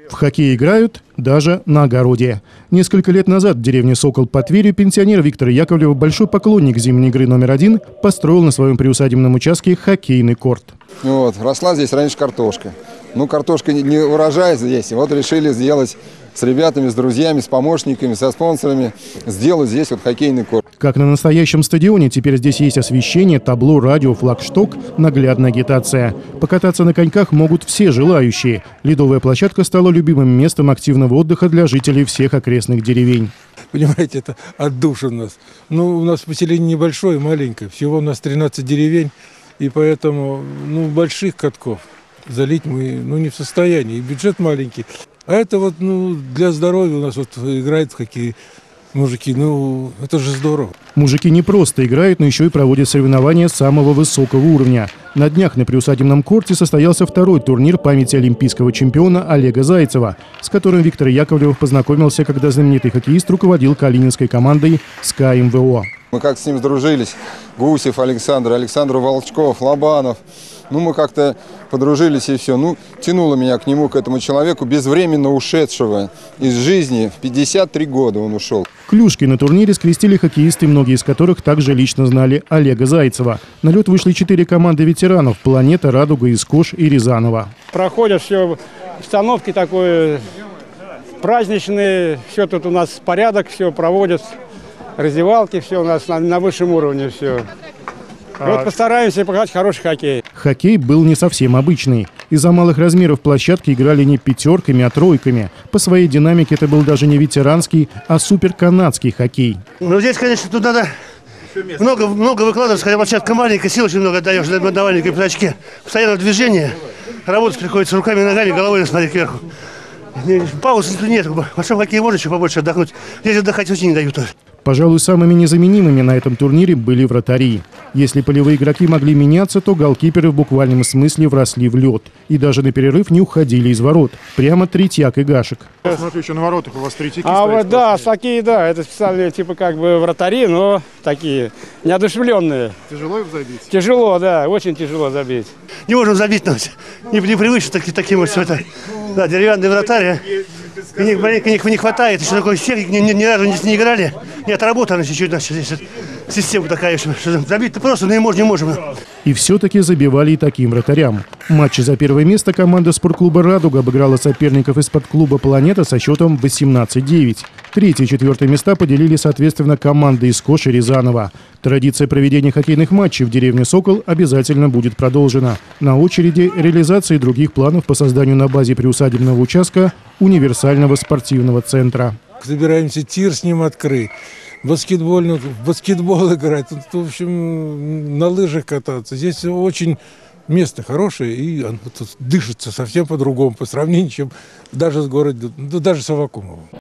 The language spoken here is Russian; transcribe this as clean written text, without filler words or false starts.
В хоккей играют даже на огороде. Несколько лет назад в деревне Сокол под Тверью пенсионер Виктор Яковлев, большой поклонник зимней игры номер 1, построил на своем приусадебном участке хоккейный корт. Вот, росла здесь раньше картошка. Ну, картошка не урожай здесь. И вот решили сделать с ребятами, с друзьями, с помощниками, со спонсорами, сделать здесь вот хоккейный корт. Как на настоящем стадионе, теперь здесь есть освещение, табло, радио, флагшток, наглядная агитация. Покататься на коньках могут все желающие. Ледовая площадка стала любимым местом активного отдыха для жителей всех окрестных деревень. Понимаете, это отдушина у нас. Ну, у нас поселение небольшое, маленькое. Всего у нас 13 деревень. И поэтому, больших катков залить мы, не в состоянии. И бюджет маленький. А это вот, для здоровья у нас вот играют в хоккей мужики. Это же здорово. Мужики не просто играют, но еще и проводят соревнования самого высокого уровня. На днях на приусадебном корте состоялся второй турнир памяти олимпийского чемпиона Олега Зайцева, с которым Виктор Яковлев познакомился, когда знаменитый хоккеист руководил калининской командой СКА МВО. Мы как-то с ним сдружились. Гусев Александр Волчков, Лобанов. Мы как-то подружились и все. Тянуло меня к нему, к этому человеку, безвременно ушедшего из жизни. В 53 года он ушел. Клюшки на турнире скрестили хоккеисты, многие из которых также лично знали Олега Зайцева. На лед вышли 4 команды ветеранов – «Планета», «Радуга», «Искош» и «Рязанова». Проходят все установки такой праздничные, все тут у нас порядок, все проводят, раздевалки, все у нас на высшем уровне все. Вот постараемся показать хороший хоккей. Хоккей был не совсем обычный. Из-за малых размеров площадки играли не пятерками, а тройками. По своей динамике это был даже не ветеранский, а суперканадский хоккей. Здесь, конечно, тут надо много выкладываться, хотя площадка маленькая, сил очень много отдаешь на маленькой площадке. Постоянно движение, работать приходится руками, ногами, головой смотреть кверху. Паузы нет, в большом хоккее можно еще побольше отдохнуть. Здесь отдыхать очень не дают. Пожалуй, самыми незаменимыми на этом турнире были вратари. Если полевые игроки могли меняться, то голкиперы в буквальном смысле вросли в лед. И даже на перерыв не уходили из ворот. Прямо Третьяк и Гашек. Я смотрю, еще на воротах у вас третьяки стоят. Вот, да, такие, да. Это специальные вратари, но такие неодушевленные. Тяжело их забить? Тяжело, да. Очень тяжело забить. Не можем забить, но непривычно таким вот все это. Да, деревянные вратарь. У них не хватает, еще такой стек, ни разу не играли, не отработано чуть-чуть, здесь система такая, что забить-то просто, но не можем. И все-таки забивали и таким вратарям. В матче за первое место команда спортклуба «Радуга» обыграла соперников из-под клуба «Планета» со счетом 18-9. Третье и четвертое места поделили, соответственно, команды «Искош» и «Рязанова». Традиция проведения хоккейных матчей в деревне Сокол обязательно будет продолжена. На очереди реализации других планов по созданию на базе приусадебного участка универсального спортивного центра. Собираемся тир с ним открыть, в баскетбол играть, в общем, на лыжах кататься. Здесь очень место хорошее, и оно дышится совсем по-другому, по сравнению, чем даже с городом, даже с Аввакумовым.